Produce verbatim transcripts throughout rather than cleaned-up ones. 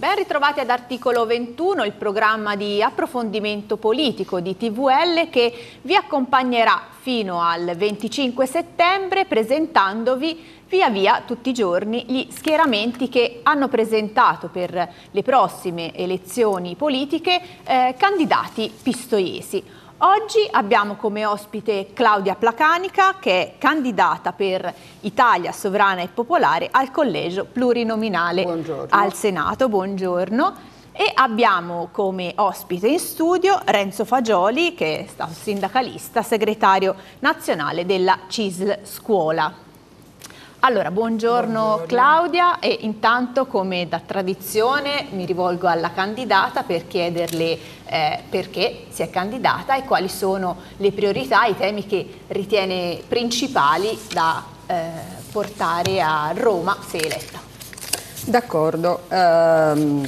Ben ritrovati ad Articolo ventuno, il programma di approfondimento politico di T V L che vi accompagnerà fino al venticinque settembre presentandovi via via tutti i giorni gli schieramenti che hanno presentato per le prossime elezioni politiche eh, candidati pistoiesi. Oggi abbiamo come ospite Claudia Placanica, che è candidata per Italia Sovrana e Popolare al collegio plurinominale Buongiorno. al Senato. Buongiorno. E abbiamo come ospite in studio Renzo Fagioli, che è sindacalista, segretario nazionale della C I S L Scuola. Allora, buongiorno, buongiorno Claudia, e intanto come da tradizione mi rivolgo alla candidata per chiederle eh, perché si è candidata e quali sono le priorità, i temi che ritiene principali da eh, portare a Roma se eletta. D'accordo. Um,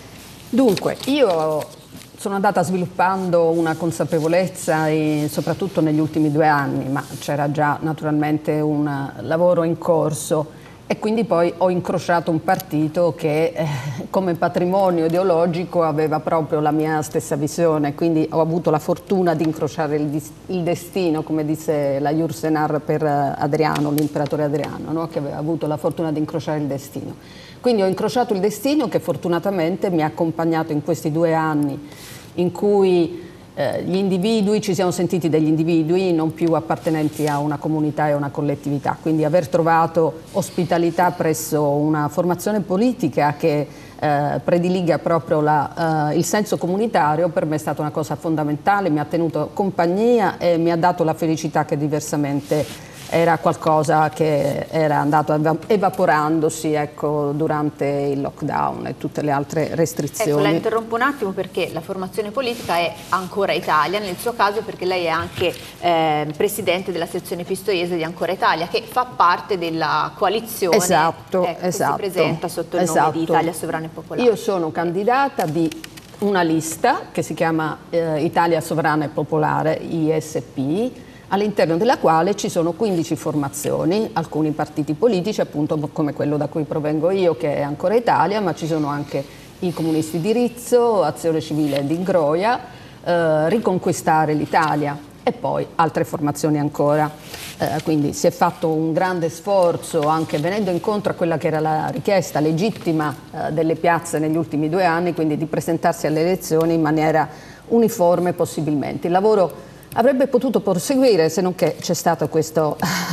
dunque, io sono andata sviluppando una consapevolezza e soprattutto negli ultimi due anni, ma c'era già naturalmente un lavoro in corso e quindi poi ho incrociato un partito che eh, come patrimonio ideologico aveva proprio la mia stessa visione, quindi ho avuto la fortuna di incrociare il, il destino, come disse la Jursenar per Adriano, l'imperatore Adriano, no? Che aveva avuto la fortuna di incrociare il destino. Quindi ho incrociato il destino che fortunatamente mi ha accompagnato in questi due anni in cui eh, gli individui, ci siamo sentiti degli individui non più appartenenti a una comunità e a una collettività, quindi aver trovato ospitalità presso una formazione politica che eh, prediliga proprio la, eh, il senso comunitario per me è stata una cosa fondamentale, mi ha tenuto compagnia e mi ha dato la felicità che diversamente era qualcosa che era andato evaporandosi, ecco, durante il lockdown e tutte le altre restrizioni. Ecco, la interrompo un attimo perché la formazione politica è Ancora Italia, nel suo caso perché lei è anche eh, presidente della sezione pistoiese di Ancora Italia, che fa parte della coalizione esatto, ecco, esatto, che si presenta sotto il esatto. nome di Italia Sovrana e Popolare. Io sono candidata di una lista che si chiama eh, Italia Sovrana e Popolare, I S P, all'interno della quale ci sono quindici formazioni, alcuni partiti politici, appunto come quello da cui provengo io, che è Ancora Italia, ma ci sono anche i Comunisti di Rizzo, Azione Civile di Groia, eh, Riconquistare l'Italia e poi altre formazioni ancora. Eh, quindi si è fatto un grande sforzo, anche venendo incontro a quella che era la richiesta legittima eh, delle piazze negli ultimi due anni, quindi di presentarsi alle elezioni in maniera uniforme possibilmente. Il lavoro avrebbe potuto proseguire se non che c'è stato questo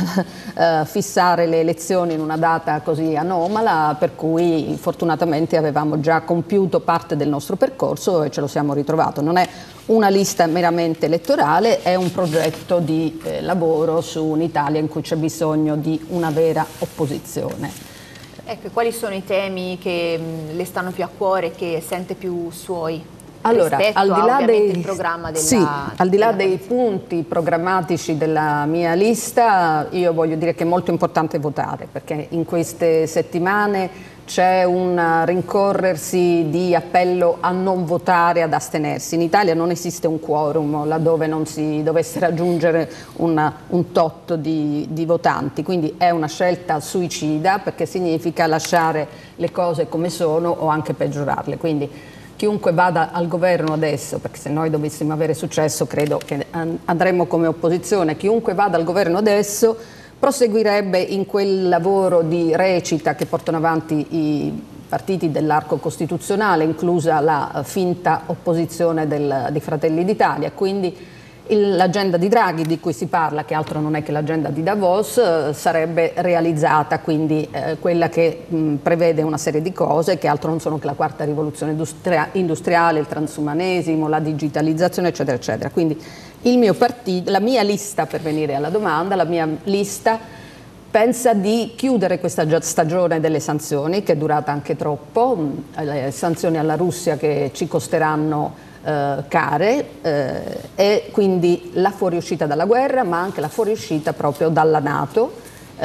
uh, fissare le elezioni in una data così anomala, per cui fortunatamente avevamo già compiuto parte del nostro percorso e ce lo siamo ritrovato. Non è una lista meramente elettorale, è un progetto di eh, lavoro su un'Italia in cui c'è bisogno di una vera opposizione. Ecco, quali sono i temi che mh, le stanno più a cuore, che sente più suoi? Allora, al di là dei, il programma della, sì, al di là della dei punti programmatici della mia lista, io voglio dire che è molto importante votare, perché in queste settimane c'è un rincorrersi di appello a non votare, ad astenersi. In Italia non esiste un quorum laddove non si dovesse raggiungere una, un tot di, di votanti, quindi è una scelta suicida perché significa lasciare le cose come sono o anche peggiorarle. Quindi chiunque vada al governo adesso, perché se noi dovessimo avere successo credo che andremo come opposizione, chiunque vada al governo adesso proseguirebbe in quel lavoro di recita che portano avanti i partiti dell'arco costituzionale, inclusa la finta opposizione del, di Fratelli d'Italia. Quindi l'agenda di Draghi di cui si parla, che altro non è che l'agenda di Davos, eh, sarebbe realizzata, quindi eh, quella che mh, prevede una serie di cose che altro non sono che la quarta rivoluzione industria industriale, il transumanesimo, la digitalizzazione, eccetera, eccetera. Quindi il mio partito, la mia lista, per venire alla domanda, la mia lista pensa di chiudere questa stagione delle sanzioni, che è durata anche troppo, mh, le sanzioni alla Russia che ci costeranno Uh, care uh, e quindi la fuoriuscita dalla guerra, ma anche la fuoriuscita proprio dalla NATO, uh,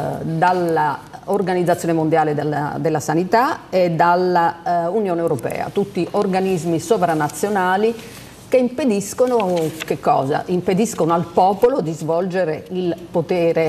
dalla Organizzazione Mondiale della, della Sanità e dalla uh, Unione Europea, tutti organismi sovranazionali che impediscono che cosa? Impediscono al popolo di svolgere il potere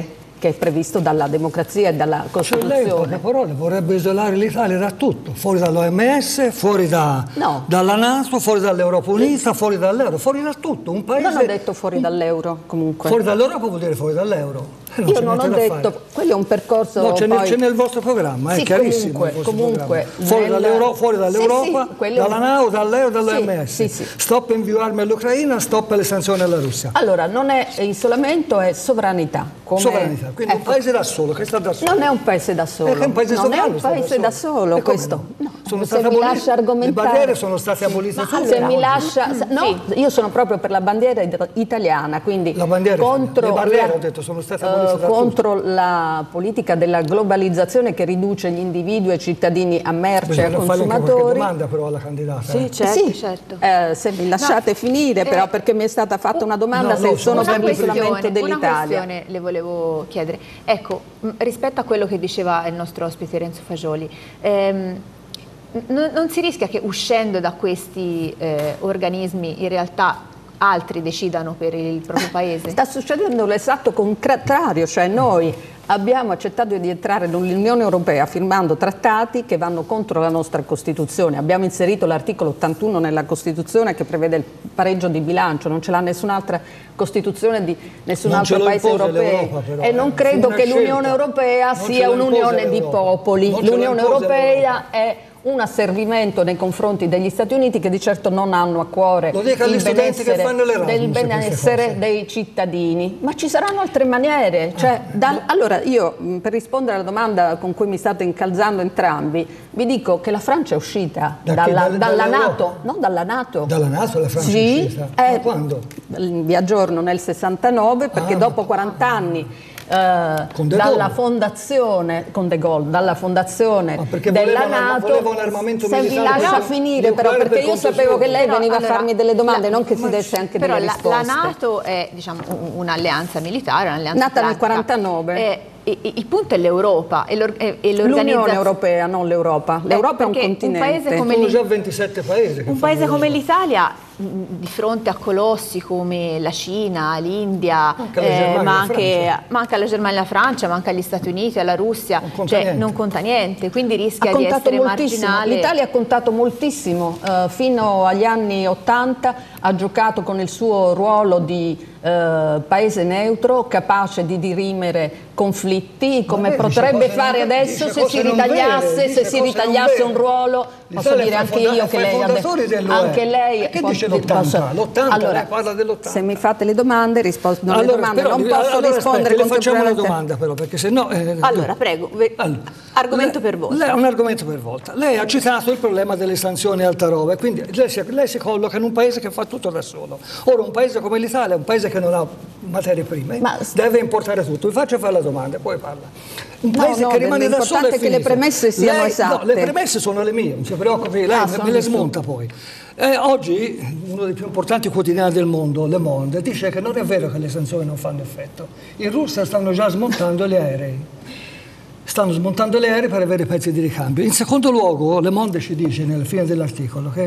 che è previsto dalla democrazia e dalla Costituzione. Cioè lei, in poche parole, vorrebbe isolare l'Italia da tutto, fuori dall'O M S, fuori da, no. dalla NATO, fuori dall'Europa Unita, fuori dall'euro, fuori da tutto. Un paese... Non ho detto fuori dall'euro, comunque. Fuori dall'Europa vuol dire fuori dall'euro. Non Io non ho detto, fare. quello è un percorso. No, c'è poi... nel, nel vostro programma, è sì, chiarissimo. Comunque, comunque fuori, nel... dall'Europa, fuori dall'Europa, sì, sì, dalla NATO, dall'euro, dall'O M S. Sì, sì, sì. Stop invio armi all'Ucraina, stop alle sanzioni alla Russia. Allora, non è isolamento, è sovranità. Come... Sovranità, quindi ecco. un paese da solo, che sta da solo. Non è un paese da solo. È un paese non è un paese da solo, da questo. No? No. Sono Se mi lascia argomentare. Le barriere sono state abolite Ma tutte. se mi lascia, no, sì. io sono proprio per la bandiera italiana, quindi la bandiera contro, le barriere, la, ho detto, sono state abolite uh, contro la politica della globalizzazione che riduce gli individui e i cittadini a merce e a consumatori. Fare qualche domanda però alla candidata. Sì, eh. certo, sì. certo. Eh, se mi lasciate no. finire eh. però, perché mi è stata fatta una domanda no, se no, sono per l'isolamento dell'Italia. Una questione le volevo chiedere. Ecco, rispetto a quello che diceva il nostro ospite Renzo Fagioli, ehm, non, non si rischia che uscendo da questi eh, organismi in realtà altri decidano per il proprio paese? Sta succedendo l'esatto contrario, cioè noi abbiamo accettato di entrare nell'Unione Europea firmando trattati che vanno contro la nostra Costituzione. Abbiamo inserito l'articolo ottantuno nella Costituzione che prevede il pareggio di bilancio, non ce l'ha nessun'altra Costituzione di nessun non altro paese europeo. Però, e non credo che l'Unione Europea non sia un'unione di popoli. L'Unione Europea è un asservimento nei confronti degli Stati Uniti che di certo non hanno a cuore il benessere, del benessere dei cittadini. Ma ci saranno altre maniere. Cioè, da, allora io per rispondere alla domanda con cui mi state incalzando entrambi vi dico che la Francia è uscita da dalla, che, dalla NATO, no, dalla NATO. Dalla NATO la Francia sì, è uscita? È, Ma quando? Vi aggiorno nel sessantanove perché ah, dopo quaranta anni Uh, dalla fondazione con De Gaulle, dalla fondazione della NATO, se vi lascia finire però, perché io sapevo che lei veniva allora, a farmi delle domande, la, non che si desse anche però delle la, risposte. La NATO è, diciamo, un'alleanza militare, un'alleanza nata nel quarantanove. È, il punto è l'Europa e l'Unione Europea, non l'Europa. L'Europa è un continente. Un paese come sono già ventisette paesi. Un paese come l'Italia, di fronte a colossi come la Cina, l'India, eh, ma, anche, ma anche la Germania e la Francia, ma anche agli Stati Uniti, alla Russia, non conta, cioè, non conta niente, quindi rischia di essere marginale. L'Italia ha contato moltissimo, uh, fino agli anni Ottanta ha giocato con il suo ruolo di Uh, paese neutro, capace di dirimere conflitti, come Vabbè, potrebbe fare non, adesso se si ritagliasse, vere, se si ritagliasse un ruolo, posso dire anche io che lei ha detto, anche lei che dice l'ottanta? l'ottanta, allora, lei parla dell'ottanta. Se mi fate le domande rispondo alle allora, domande, però, non posso allora, rispondere aspetti, le facciamo una domanda però, perché se no... Eh, allora, prego, allora, argomento lei, per volta. Lei, un argomento per volta. Lei ha citato il problema delle sanzioni alta roba, quindi lei si, lei si colloca in un paese che fa tutto da solo. Ora, un paese come l'Italia è un paese che non ha materie prime, Ma... deve importare tutto. Vi faccio fare la domanda, poi parla. Un paese no, no, che rimane da solo è che le premesse siano lei, esatte. No, le premesse sono le mie, non si preoccupi, lei ah, me le smonta poi. Eh, oggi uno dei più importanti quotidiani del mondo, Le Monde, dice che non è vero che le sanzioni non fanno effetto. In Russia stanno già smontando gli aerei. Stanno smontando gli aerei per avere pezzi di ricambio. In secondo luogo, Le Monde ci dice nella fine dell'articolo che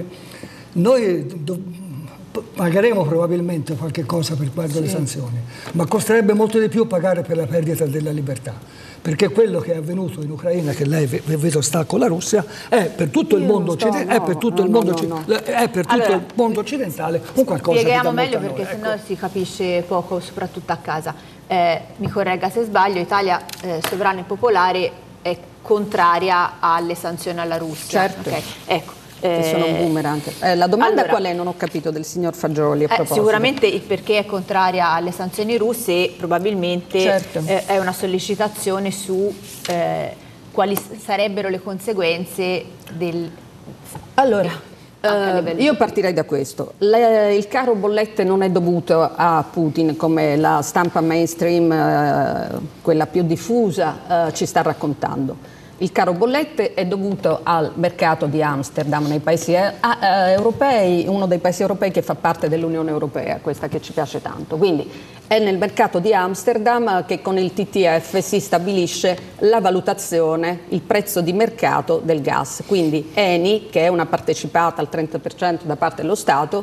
noi pagheremo probabilmente qualche cosa per riguardo sì. le sanzioni, ma costerebbe molto di più pagare per la perdita della libertà, perché quello che è avvenuto in Ucraina, che lei vedo sta con la Russia, è per tutto, il mondo, sto, no, è per tutto, no, il, mondo no, no. È per tutto allora, il mondo occidentale un qualcosa spieghiamo che meglio perché ecco. sennò si capisce poco, soprattutto a casa. Eh, mi corregga se sbaglio, Italia eh, sovrana e popolare è contraria alle sanzioni alla Russia. Certo. Okay. Ecco. Che sono un boomerang. Eh, la domanda allora, qual è? Non ho capito del signor Fagioli a proposito. Eh, sicuramente il perché è contraria alle sanzioni russe e probabilmente certo. eh, è una sollecitazione su eh, quali sarebbero le conseguenze del... Allora, Uh, io partirei da questo. Le, il caro bollette non è dovuto a Putin come la stampa mainstream, uh, quella più diffusa, uh, ci sta raccontando. Il caro bollette è dovuto al mercato di Amsterdam nei paesi eh, eh, europei, uno dei paesi europei che fa parte dell'Unione Europea, questa che ci piace tanto. Quindi è nel mercato di Amsterdam che con il T T F si stabilisce la valutazione, il prezzo di mercato del gas. Quindi Eni, che è una partecipata al trenta per cento da parte dello Stato,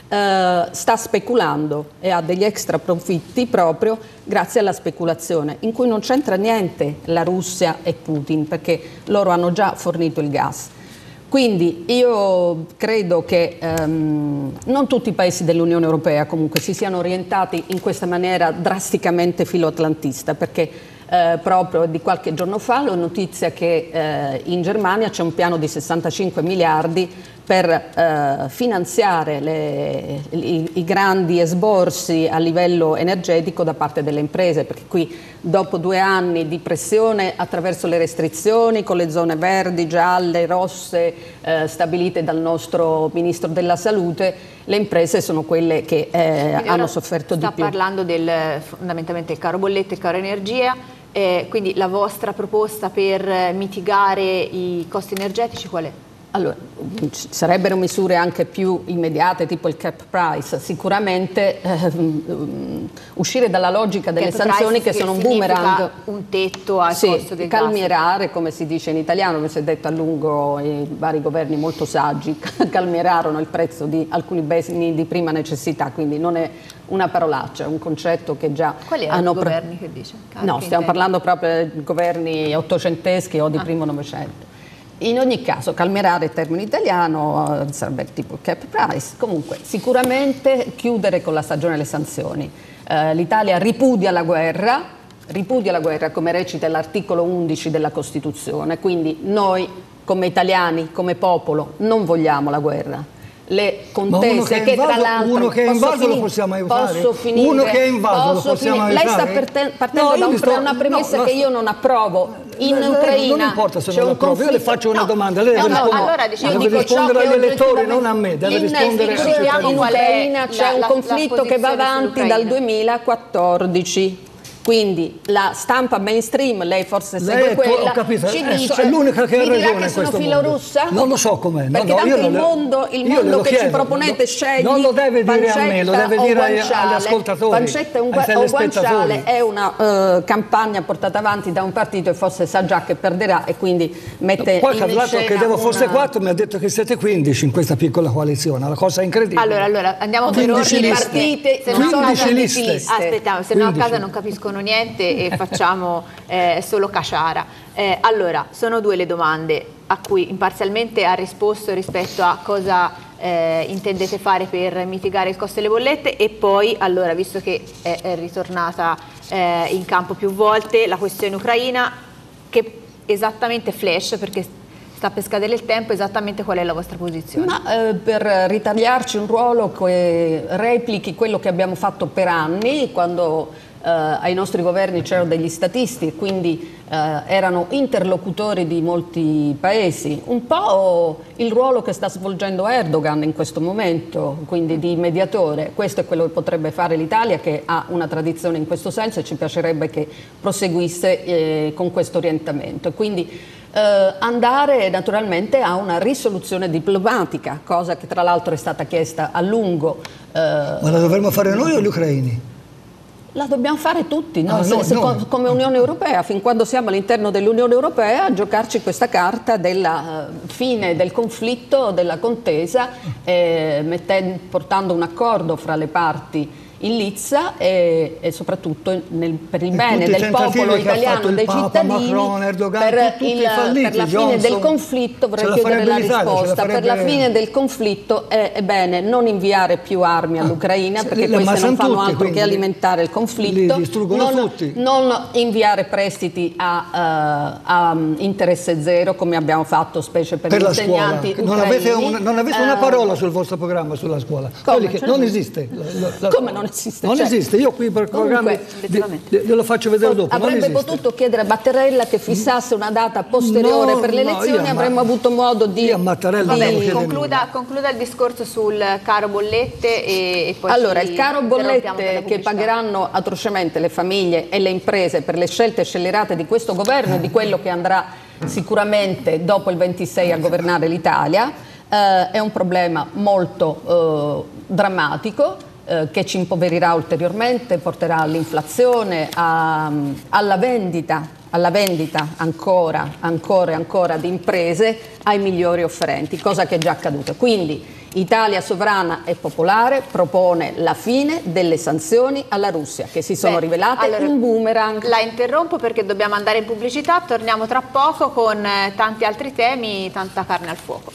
eh, sta speculando e ha degli extra profitti proprio grazie alla speculazione, in cui non c'entra niente la Russia e Putin, perché loro hanno già fornito il gas. Quindi io credo che ehm, non tutti i paesi dell'Unione Europea comunque si siano orientati in questa maniera drasticamente filoatlantista, perché eh, proprio di qualche giorno fa l'ho notizia che eh, in Germania c'è un piano di sessantacinque miliardi per eh, finanziare le, i, i grandi esborsi a livello energetico da parte delle imprese, perché qui dopo due anni di pressione attraverso le restrizioni con le zone verdi, gialle, rosse eh, stabilite dal nostro Ministro della Salute, le imprese sono quelle che eh, hanno sofferto di più. Sta parlando del, fondamentalmente del caro bollette e caro energia, eh, quindi la vostra proposta per mitigare i costi energetici qual è? Allora, ci sarebbero misure anche più immediate, tipo il cap price, sicuramente ehm, uscire dalla logica delle cap sanzioni che sono un boomerang. Un tetto al sì, costo del calmierare, gas. come si dice in italiano, come si è detto a lungo, i vari governi molto saggi calmierarono il prezzo di alcuni beni di prima necessità, quindi non è una parolaccia, è un concetto che già Quali hanno... Quali sono i governi che dice? Ah, no, stiamo parlando proprio di governi ottocenteschi o di ah. primo Novecento. In ogni caso, calmierare il termine italiano sarebbe tipo cap price. Comunque, sicuramente chiudere con la stagione delle sanzioni. Eh, L'Italia ripudia la guerra, ripudia la guerra come recita l'articolo undici della Costituzione, quindi noi come italiani, come popolo, non vogliamo la guerra. Le contese che, che tra l'altro uno che è invaso lo possiamo aiutare, posso finire, uno che è invaso lo possiamo finire. aiutare. Lei sta parte, partendo no, da un, sto, una premessa no, che io non approvo. In lei, Ucraina non importa se c'è non un approvo, io le faccio una no, domanda, lei deve no, rispondere, allora, diciamo, deve rispondere agli elettori, non a me, deve in, rispondere ai cittadini. In Ucraina c'è un la, conflitto la che va avanti dal duemilaquattordici. Quindi la stampa mainstream, lei forse segue lei, quella, ho capito, ci è, dice, è l'unica che ha mi dirà ragione che in sono questo filorussa? mondo. Non lo so com'è. Perché no, no, tanto io il le, mondo, il mondo che chiedo, ci proponete no, scegli non lo deve dire a me, lo deve dire agli, agli ascoltatori. Pancetta un, o guanciale è una uh, campagna portata avanti da un partito e forse sa già che perderà e quindi mette poi in parlato scena che devo una... fosse quattro, mi ha detto che siete quindici in questa piccola coalizione, una cosa incredibile. Allora, allora andiamo per ordine, partite, se no quindici liste. liste. Aspettiamo, se no a casa non capiscono niente e facciamo eh, solo caciara. Eh, allora, sono due le domande a cui imparzialmente ha risposto rispetto a cosa eh, intendete fare per mitigare il costo delle bollette e poi, allora, visto che è, è ritornata eh, in campo più volte la questione ucraina, che esattamente flash, perché sta per scadere il tempo, esattamente qual è la vostra posizione? Ma eh, per ritagliarci un ruolo che replichi quello che abbiamo fatto per anni, quando eh, ai nostri governi c'erano degli statisti e quindi eh, erano interlocutori di molti paesi, un po' il ruolo che sta svolgendo Erdogan in questo momento, quindi di mediatore. Questo è quello che potrebbe fare l'Italia, che ha una tradizione in questo senso e ci piacerebbe che proseguisse eh, con questo orientamento. Quindi Uh, andare naturalmente a una risoluzione diplomatica, cosa che tra l'altro è stata chiesta a lungo. Uh, Ma la dovremmo fare noi o gli ucraini? La dobbiamo fare tutti, noi, ah, se, no, se, no. come Unione Europea, fin quando siamo all'interno dell'Unione Europea, a giocarci questa carta della uh, fine del conflitto, della contesa, eh, mettendo, portando un accordo fra le parti in lizza e, e soprattutto nel, per il e bene del popolo italiano, dei Papa, cittadini, Macron, Erdogan, per, tutti il, falliti, per la Johnson, fine del conflitto, vorrei chiudere la risposta, per la fine del conflitto è, è bene non inviare più armi all'Ucraina, perché le, queste non fanno tutti, altro che alimentare il conflitto, non, tutti. non inviare prestiti a, uh, a interesse zero come abbiamo fatto specie per, per gli insegnanti ucraini. Non avete, un, non avete uh, una parola sul vostro programma sulla scuola, come? Che, non esiste. La, la, come non esiste? Non cioè, esiste. Io qui per programmi glielo faccio vedere dopo. Avrebbe potuto chiedere a Mattarella che fissasse una data posteriore no, per le elezioni, no, avremmo avuto modo di... Io a Mattarella Vabbè, non concluda, concluda il discorso sul caro bollette e, e poi... Allora, il caro bollette che pagheranno atrocemente le famiglie e le imprese per le scelte scellerate di questo governo e di quello che andrà sicuramente dopo il ventisei a governare l'Italia, eh, è un problema molto eh, drammatico, che ci impoverirà ulteriormente, porterà all'inflazione, alla vendita, alla vendita ancora, ancora e ancora di imprese ai migliori offerenti, cosa che è già accaduta. Quindi Italia sovrana e popolare propone la fine delle sanzioni alla Russia, che si sono Beh, rivelate allora, un boomerang. La interrompo perché dobbiamo andare in pubblicità, torniamo tra poco con eh, tanti altri temi, tanta carne al fuoco.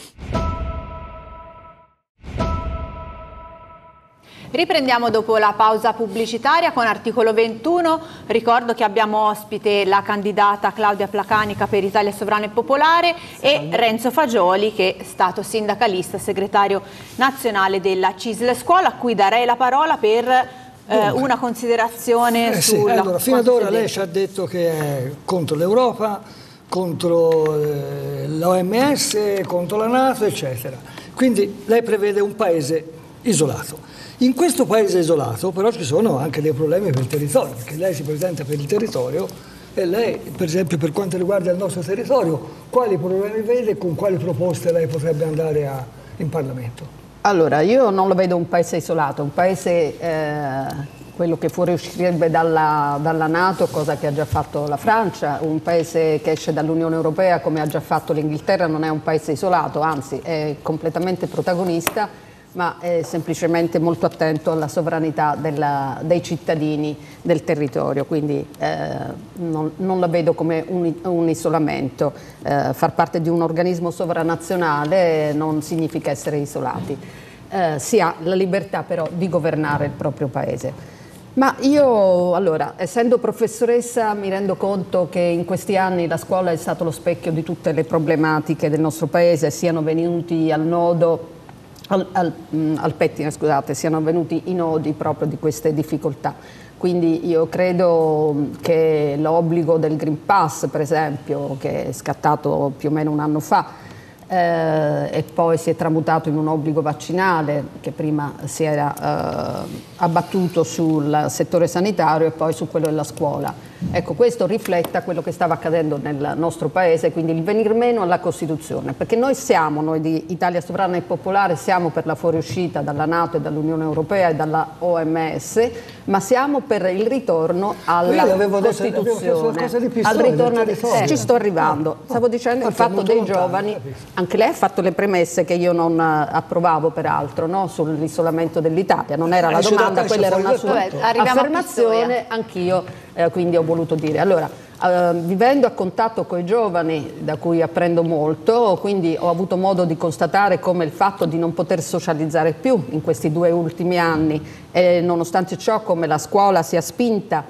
Riprendiamo dopo la pausa pubblicitaria con Articolo ventuno. Ricordo che abbiamo ospite la candidata Claudia Placanica per Italia Sovrana e Popolare Salve. e Renzo Fagioli, che è stato sindacalista, segretario nazionale della C I S L Scuola, a cui darei la parola per eh, una considerazione eh sì, sulla... Allora, fino ad ora lei ci ha detto che è contro l'Europa, contro eh, l'O M S, contro la NATO, eccetera. Quindi lei prevede un paese isolato. In questo paese isolato però ci sono anche dei problemi per il territorio, perché lei si presenta per il territorio e lei, per esempio per quanto riguarda il nostro territorio, quali problemi vede e con quali proposte lei potrebbe andare a, in Parlamento? Allora, io non lo vedo un paese isolato, un paese, eh, quello che fuoriuscirebbe dalla, dalla NATO, cosa che ha già fatto la Francia, un paese che esce dall'Unione Europea come ha già fatto l'Inghilterra, non è un paese isolato, anzi è completamente protagonista, ma è semplicemente molto attento alla sovranità della, dei cittadini del territorio, quindi eh, non, non la vedo come un, un isolamento. Eh, far parte di un organismo sovranazionale non significa essere isolati. Eh, si ha la libertà però di governare il proprio paese. Ma io, allora, essendo professoressa, mi rendo conto che in questi anni la scuola è stato lo specchio di tutte le problematiche del nostro paese, siano venuti al nodo Al, al, al pettine, scusate, siano avvenuti i nodi proprio di queste difficoltà. Quindi io credo che l'obbligo del Green Pass, per esempio, che è scattato più o meno un anno fa eh, e poi si è tramutato in un obbligo vaccinale che prima si era eh, abbattuto sul settore sanitario e poi su quello della scuola. Ecco, questo rifletta quello che stava accadendo nel nostro paese, quindi il venir meno alla Costituzione, perché noi siamo, noi di Italia Sovrana e Popolare, siamo per la fuoriuscita dalla NATO e dall'Unione Europea e dalla O M S, ma siamo per il ritorno alla Costituzione, al ritorno di... eh, ci sto arrivando. Stavo dicendo il fatto dei giovani, anche lei ha fatto le premesse che io non approvavo peraltro, no? Sull'isolamento dell'Italia, non era la domanda, quella era una sua affermazione, anch'io eh, quindi ho voluto dire. Allora, eh, vivendo a contatto con i giovani, da cui apprendo molto, quindi ho avuto modo di constatare come il fatto di non poter socializzare più in questi due ultimi anni, e nonostante ciò come la scuola sia spinta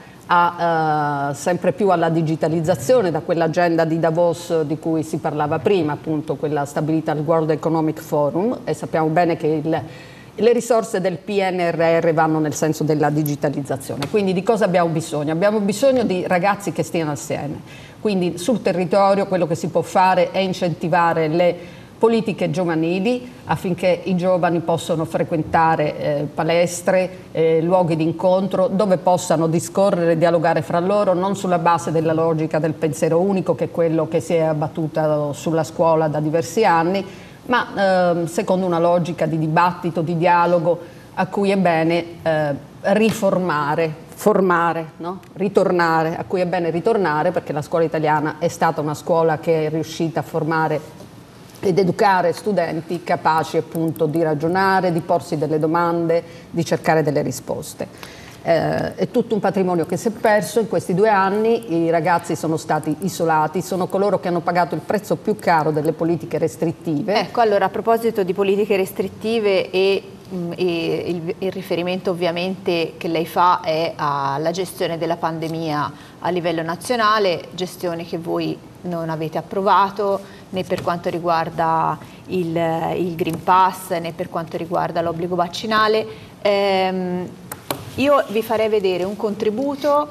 a, eh, sempre più alla digitalizzazione, da quell'agenda di Davos di cui si parlava prima, appunto quella stabilita al World Economic Forum, e sappiamo bene che il le risorse del P N R R vanno nel senso della digitalizzazione. Quindi di cosa abbiamo bisogno? Abbiamo bisogno di ragazzi che stiano assieme. Quindi sul territorio quello che si può fare è incentivare le politiche giovanili affinché i giovani possano frequentare eh, palestre, eh, luoghi di incontro dove possano discorrere e dialogare fra loro, non sulla base della logica del pensiero unico, che è quello che si è abbattuta sulla scuola da diversi anni, ma eh, secondo una logica di dibattito, di dialogo, a cui è bene eh, riformare, formare, no? ritornare, a cui è bene ritornare, perché la scuola italiana è stata una scuola che è riuscita a formare ed educare studenti capaci appunto di ragionare, di porsi delle domande, di cercare delle risposte. Eh, è tutto un patrimonio che si è perso in questi due anni, i ragazzi sono stati isolati, sono coloro che hanno pagato il prezzo più caro delle politiche restrittive. Ecco, allora a proposito di politiche restrittive e, e il, il riferimento ovviamente che lei fa è alla gestione della pandemia a livello nazionale, gestione che voi non avete approvato né per quanto riguarda il, il Green Pass né per quanto riguarda l'obbligo vaccinale. Ehm, Io vi farei vedere un contributo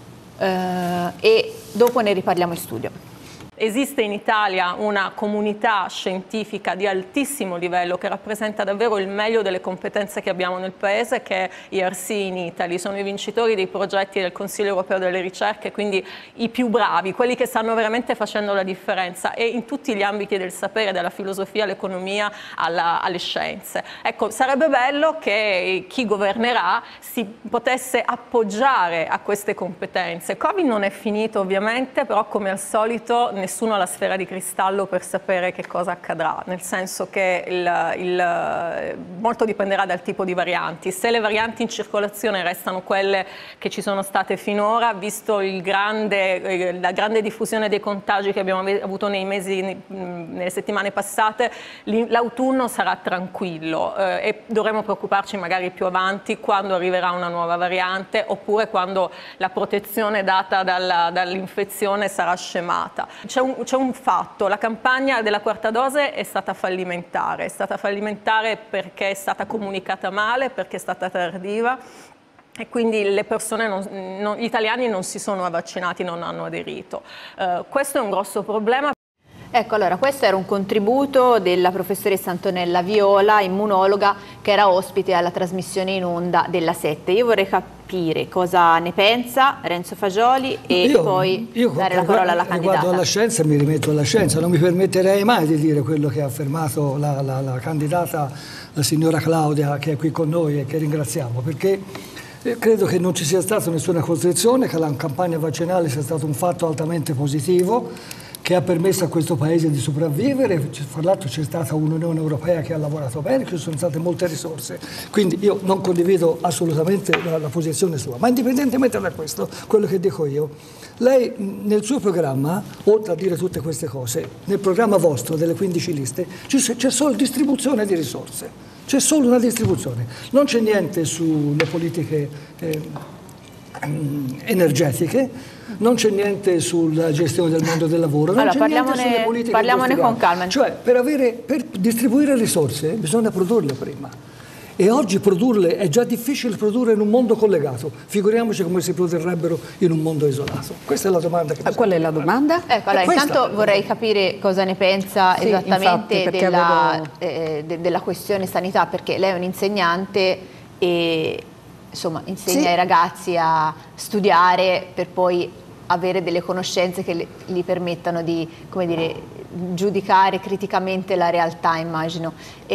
eh, e dopo ne riparliamo in studio. Esiste in Italia una comunità scientifica di altissimo livello che rappresenta davvero il meglio delle competenze che abbiamo nel Paese, che è I R C in Italy. Sono i vincitori dei progetti del Consiglio Europeo delle Ricerche, quindi i più bravi, quelli che stanno veramente facendo la differenza, e in tutti gli ambiti del sapere, dalla filosofia all'economia alle scienze. Ecco, sarebbe bello che chi governerà si potesse appoggiare a queste competenze. Covid non è finito ovviamente, però come al solito nessuno ha la sfera di cristallo per sapere che cosa accadrà, nel senso che il, il, molto dipenderà dal tipo di varianti. Se le varianti in circolazione restano quelle che ci sono state finora, visto il grande, la grande diffusione dei contagi che abbiamo avuto nei mesi, nelle settimane passate, l'autunno sarà tranquillo eh, e dovremo preoccuparci magari più avanti quando arriverà una nuova variante, oppure quando la protezione data dall'infezione sarà scemata. C'è un, c'è un fatto: la campagna della quarta dose è stata fallimentare, è stata fallimentare perché è stata comunicata male, perché è stata tardiva e quindi le persone, non, non, gli italiani non si sono vaccinati, non hanno aderito. Uh, questo è un grosso problema. Ecco, allora questo era un contributo della professoressa Antonella Viola, immunologa, che era ospite alla trasmissione in onda della sette. Io vorrei capire cosa ne pensa Renzo Fagioli e io, poi io dare la parola alla candidata. Riguardo alla scienza mi rimetto alla scienza, non mi permetterei mai di dire quello che ha affermato la, la, la candidata, la signora Claudia, che è qui con noi e che ringraziamo, perché credo che non ci sia stata nessuna costrizione, che la campagna vaccinale sia stato un fatto altamente positivo, che ha permesso a questo Paese di sopravvivere. Fra l'altro c'è stata un'Unione Europea che ha lavorato bene, ci sono state molte risorse, quindi io non condivido assolutamente la, la posizione sua. Ma indipendentemente da questo, quello che dico io, lei nel suo programma, oltre a dire tutte queste cose, nel programma vostro delle quindici liste c'è solo distribuzione di risorse, c'è solo una distribuzione, non c'è niente sulle politiche eh, energetiche, non c'è niente sulla gestione del mondo del lavoro, non allora, c'è niente sulle politiche parliamone con calma. Cioè, per, avere, per distribuire risorse bisogna produrle prima. E oggi produrle è già difficile produrre in un mondo collegato, figuriamoci come si produrrebbero in un mondo isolato. Questa è la domanda che qual è la domanda? Ecco, allora, intanto vorrei capire cosa ne pensa sì, esattamente infatti, della, avevo... eh, de, della questione sanità, perché lei è un insegnante e insomma insegna sì. ai ragazzi a studiare per poi avere delle conoscenze che le, gli permettano di, come dire, giudicare criticamente la realtà, immagino.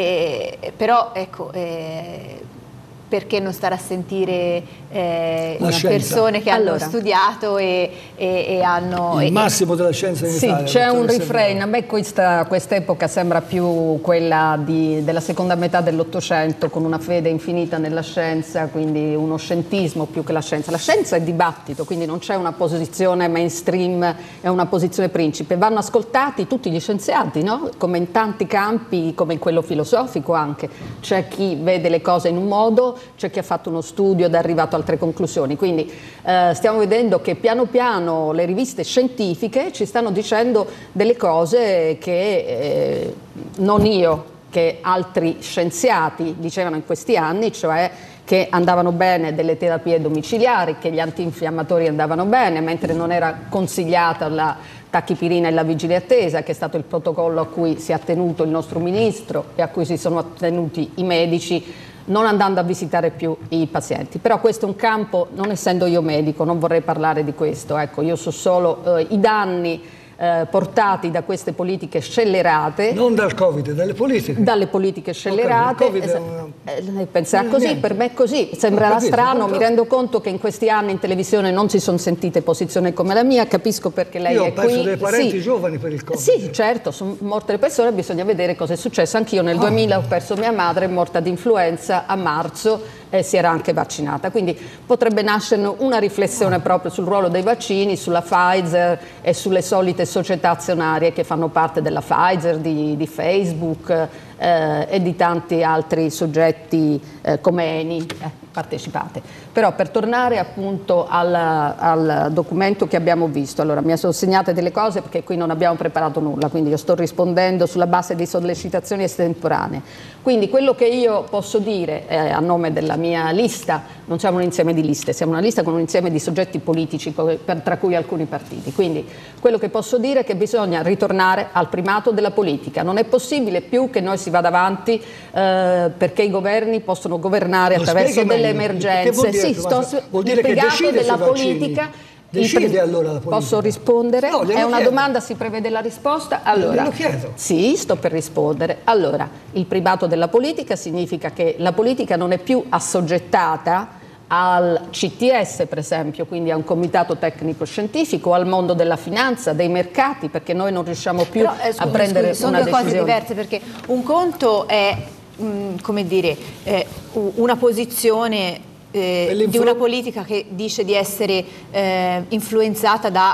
E, però ecco, eh, perché non stare a sentire eh, persone che allora. hanno studiato e, e, e hanno... Il e, massimo della scienza in sì, Italia. Sì, c'è un refrain. A me questa quest'epoca sembra più quella di, della seconda metà dell'Ottocento, con una fede infinita nella scienza, quindi uno scientismo più che la scienza. La scienza è dibattito, quindi non c'è una posizione mainstream e una posizione principe. Vanno ascoltati tutti gli scienziati, no? Come in tanti campi, come in quello filosofico anche. C'è chi vede le cose in un modo, c'è chi ha fatto uno studio ed è arrivato a altre conclusioni, quindi eh, stiamo vedendo che piano piano le riviste scientifiche ci stanno dicendo delle cose che eh, non io, che altri scienziati dicevano in questi anni, cioè che andavano bene delle terapie domiciliari, che gli antinfiammatori andavano bene, mentre non era consigliata la tachipirina e la vigile attesa, che è stato il protocollo a cui si è attenuto il nostro ministro e a cui si sono attenuti i medici, non andando a visitare più i pazienti. Però questo è un campo, non essendo io medico, non vorrei parlare di questo, ecco, io so solo eh, i danni eh, portati da queste politiche scellerate. Non dal Covid, dalle politiche. Dalle politiche scellerate. Okay, è una... eh, lei pensa così, niente. Per me è così. Sembrerà capito, strano, mi rendo conto che in questi anni in televisione non si sono sentite posizioni come la mia, capisco perché lei io è qui. Io ho perso dei parenti sì. giovani per il Covid. Sì, certo, sono morte le persone, bisogna vedere cosa è successo. Anch'io nel oh. duemila ho perso mia madre, è morta di influenza a marzo, e si era anche vaccinata, quindi potrebbe nascere una riflessione proprio sul ruolo dei vaccini, sulla Pfizer e sulle solite società azionarie che fanno parte della Pfizer, di, di Facebook eh, e di tanti altri soggetti eh, come Eni eh, partecipate. Però per tornare appunto al, al documento che abbiamo visto, allora mi sono segnate delle cose perché qui non abbiamo preparato nulla, quindi io sto rispondendo sulla base di sollecitazioni estemporanee. Quindi quello che io posso dire eh, a nome della mia lista, non siamo un insieme di liste, siamo una lista con un insieme di soggetti politici, per, tra cui alcuni partiti. Quindi quello che posso dire è che bisogna ritornare al primato della politica. Non è possibile più che noi si vada avanti eh, perché i governi possono governare Lo attraverso delle meglio. emergenze. Sì, sto, vuol dire che decide della politica. politica. Decide allora la politica. Posso rispondere? No, è una chiedo. domanda, si prevede la risposta? Allora, glielo chiedo. Sì, sto per rispondere. Allora, il primato della politica significa che la politica non è più assoggettata al C T S per esempio, quindi a un comitato tecnico scientifico, al mondo della finanza, dei mercati, perché noi non riusciamo più Però, eh, scusi, a prendere scusi, sono una due decisione. cose diverse, perché un conto è mh, come dire, eh, una posizione eh, di una politica che dice di essere eh, influenzata da,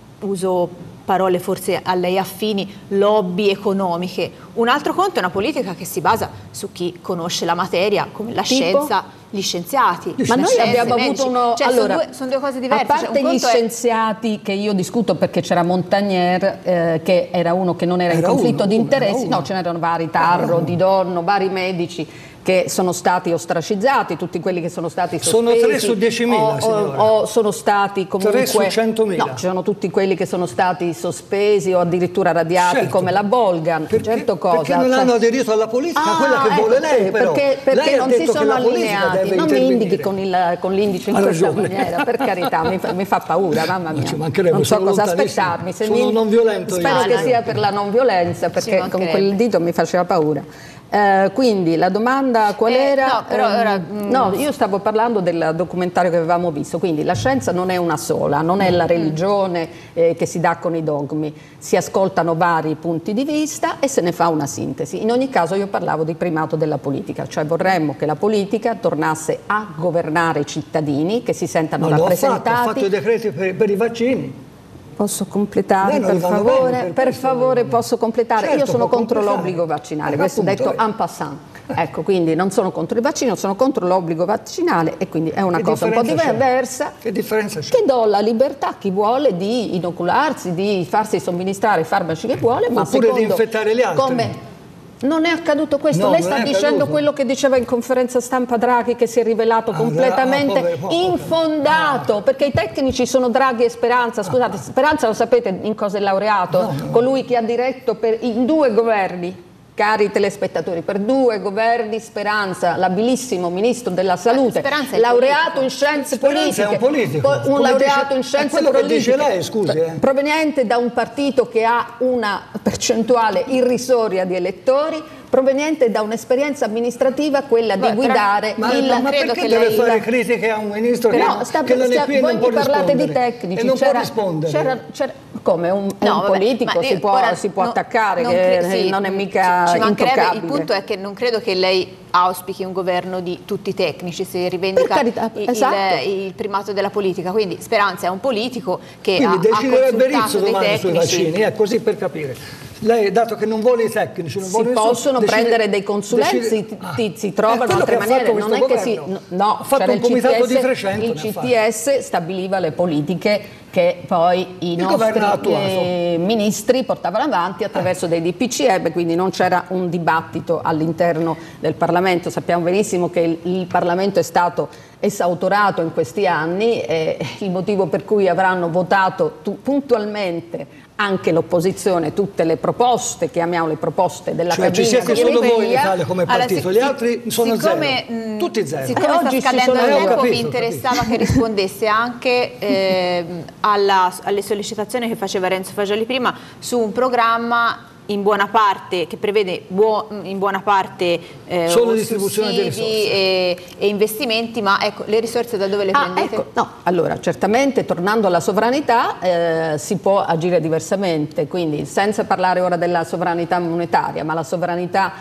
uso parole forse a lei affini, lobby economiche. Un altro conto è una politica che si basa su chi conosce la materia, come la tipo? scienza, gli scienziati. Ma noi scienze, abbiamo avuto uno... Cioè, allora, sono, due, sono due cose diverse. A parte cioè, gli scienziati, è... che io discuto perché c'era Montagnier, eh, che era uno che non era, era in conflitto uno, di interessi, no, ce n'erano vari, Tarro, Di Donno, vari medici che sono stati ostracizzati, tutti quelli che sono stati sospesi. Sono tre su diecimila, o, o, o sono stati comunque... tre su centomila. No, ci sono tutti quelli che sono stati sospesi o addirittura radiati, certo, come la Bolgan, perché, certo cosa. Perché non cioè... hanno aderito alla politica, ah, quella che ecco, vuole lei, però. Perché, perché lei non si sono allineati, non mi indichi con, il, con l'indice in ha questa ragione. maniera, per carità, mi fa, mi fa paura, mamma mia. Non so cosa aspettarmi. Se sono mi... non violento. Spero io. che sia per la non violenza, perché con quel dito mi faceva paura. Eh, quindi la domanda qual eh, era? No, però, eh, ora, no, io stavo parlando del documentario che avevamo visto, quindi la scienza non è una sola, non è la religione eh, che si dà con i dogmi, si ascoltano vari punti di vista e se ne fa una sintesi. In ogni caso io parlavo di primato della politica, cioè vorremmo che la politica tornasse a governare i cittadini, che si sentano Ma rappresentati. Ha fatto, ha fatto i decreti per, per i vaccini. Posso completare per favore? Bene, per per favore posso completare? Certo, Io sono contro l'obbligo vaccinale, questo appunto, detto en passant. Ecco, quindi non sono contro il vaccino, sono contro l'obbligo vaccinale e quindi è una che cosa un po' diversa. Che differenza c'è? Che do la libertà a chi vuole di inocularsi, di farsi somministrare i farmaci che vuole, ma oppure secondo di infettare gli altri. Come non è accaduto questo, no, lei sta dicendo accaduto. quello che diceva in conferenza stampa Draghi, che si è rivelato ah, completamente ah, povero, infondato, ah. perché i tecnici sono Draghi e Speranza. Scusate, Speranza lo sapete in cosa è laureato? No, no. Colui che ha diretto per, in due governi, cari telespettatori, per due governi Speranza, l'abilissimo ministro della salute, Speranza laureato in scienze Speranza politiche, è un politico, un laureato dice, in scienze è quello politiche, che dice lei, scusi, eh. proveniente da un partito che ha una percentuale irrisoria di elettori, proveniente da un'esperienza amministrativa, quella Beh, di guidare ma, il... Ma, ma perché che deve lei, fare la... critiche a un ministro però, che, sta, che non è qui e non può parlate rispondere? Di tecnici, e non c'era, può rispondere? C'era, c'era, come un, no, un vabbè, politico si può, ora, si può no, attaccare, non che cre- sì, non è mica ci intoccabile. Il punto è che non credo che lei auspichi un governo di tutti i tecnici, se rivendica carità, il, esatto. il, il primato della politica. Quindi Speranza è un politico che Quindi ha, ha consultato dei domani tecnici. sui vaccini, è così per capire. Lei, dato che non vuole i tecnici, non si vuole possono nessuno, prendere decide, dei consulenti, decide, si, ah, ti, si trovano altre maniere, non è che si, no, ha fatto un comitato di trecento, il C T S stabiliva le politiche che poi i il nostri eh, ministri portavano avanti attraverso eh. dei D P C M, quindi non c'era un dibattito all'interno del Parlamento. Sappiamo benissimo che il, il Parlamento è stato esautorato in questi anni, eh, il motivo per cui avranno votato tu, puntualmente anche l'opposizione tutte le proposte, chiamiamo le proposte della cioè, cabina ci siete solo voi in Italia come partito, allora, gli altri sono siccome, zero, mh, tutti zero. Siccome eh, sta oggi scadendo il tempo, capito, mi interessava capito. che rispondesse anche eh, alla, alle sollecitazioni che faceva Renzo Fagioli prima su un programma in buona parte che prevede buo, in buona parte eh, solo distribuzione di risorse e, e investimenti, ma ecco, le risorse da dove le ah, prendete? Ecco, no, allora certamente tornando alla sovranità eh, si può agire diversamente, quindi senza parlare ora della sovranità monetaria, ma la sovranità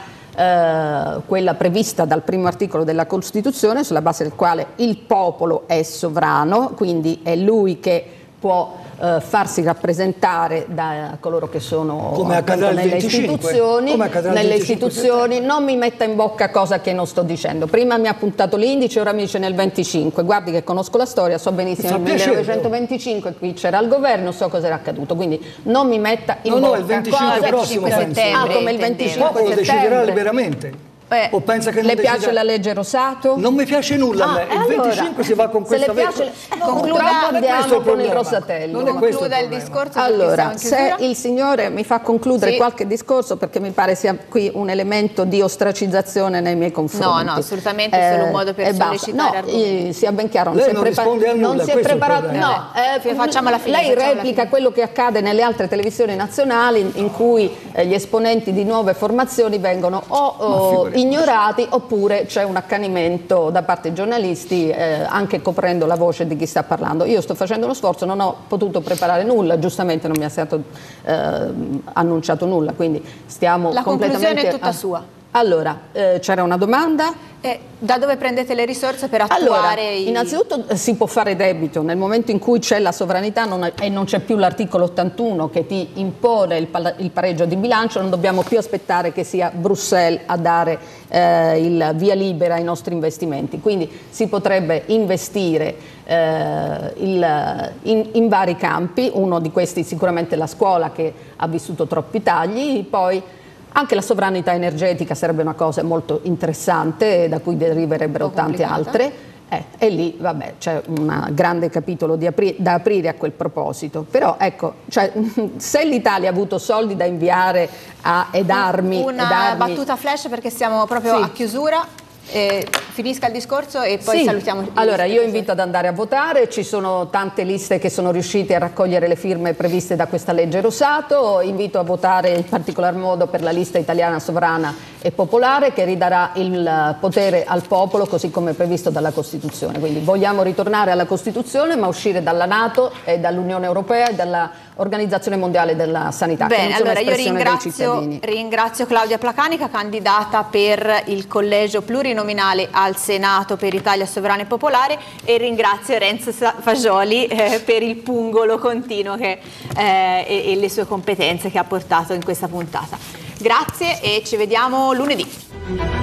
eh, quella prevista dal primo articolo della Costituzione, sulla base del quale il popolo è sovrano, quindi è lui che può Uh, farsi rappresentare da coloro che sono come accadrà nelle venticinque. istituzioni, come accadrà nelle istituzioni. Non mi metta in bocca cosa che non sto dicendo. Prima mi ha puntato l'indice, ora mi dice nel venticinque. Guardi che conosco la storia, so benissimo nel millenovecentoventicinque qui c'era il governo, so cosa era accaduto, quindi non mi metta in no, bocca. No, il venticinque cosa... prossimo settembre, ah, come il venticinque il popolo settembre. deciderà liberamente. Eh, o pensa che non le piace decida... la legge Rosato? Non mi piace nulla ah, a me. Il allora, venticinque si va con questa piace... vecchia... no, concluda, andiamo il con il Rosatello. Non è questo il il discorso. Allora, se il signore mi fa concludere sì. qualche discorso, perché mi pare sia qui un elemento di ostracizzazione nei miei confronti. No, no, assolutamente è solo un modo per eh, sollecitare no, sia ben chiaro, non lei si è, non prepa- risponde a nulla, non si è preparato. No, eh, facciamo la fine. Lei replica quello che accade nelle altre televisioni nazionali in cui eh, gli esponenti di nuove formazioni vengono o oh, ignorati, oppure c'è un accanimento da parte dei giornalisti, eh, anche coprendo la voce di chi sta parlando. Io sto facendo uno sforzo, non ho potuto preparare nulla, giustamente non mi è stato eh, annunciato nulla, quindi stiamo la completamente... La conclusione è tutta a... sua. Allora, eh, c'era una domanda? Eh, da dove prendete le risorse per attuare allora, i... innanzitutto eh, si può fare debito, nel momento in cui c'è la sovranità non è, e non c'è più l'articolo ottantuno che ti impone il, il pareggio di bilancio, non dobbiamo più aspettare che sia Bruxelles a dare eh, il via libera ai nostri investimenti, quindi si potrebbe investire eh, il, in, in vari campi, uno di questi sicuramente la scuola che ha vissuto troppi tagli, poi anche la sovranità energetica sarebbe una cosa molto interessante da cui deriverebbero tante altre eh, e lì vabbè c'è un grande capitolo di apri- da aprire a quel proposito, però ecco, cioè, se l'Italia ha avuto soldi da inviare a, ed armi una ed armi... battuta flash perché siamo proprio sì. a chiusura. Eh, finisca il discorso e poi sì. salutiamo. Allora io invito ad andare a votare, ci sono tante liste che sono riuscite a raccogliere le firme previste da questa legge Rosato, invito a votare in particolar modo per la lista italiana sovrana e popolare che ridarà il potere al popolo così come previsto dalla Costituzione, quindi vogliamo ritornare alla Costituzione ma uscire dalla NATO e dall'Unione Europea e dalla Organizzazione Mondiale della Sanità. Bene, allora io ringrazio, ringrazio Claudia Placanica, candidata per il collegio plurinominale al Senato per Italia Sovrana e Popolare, e ringrazio Renzo Fagioli eh, per il pungolo continuo che, eh, e, e le sue competenze che ha portato in questa puntata. Grazie e ci vediamo lunedì.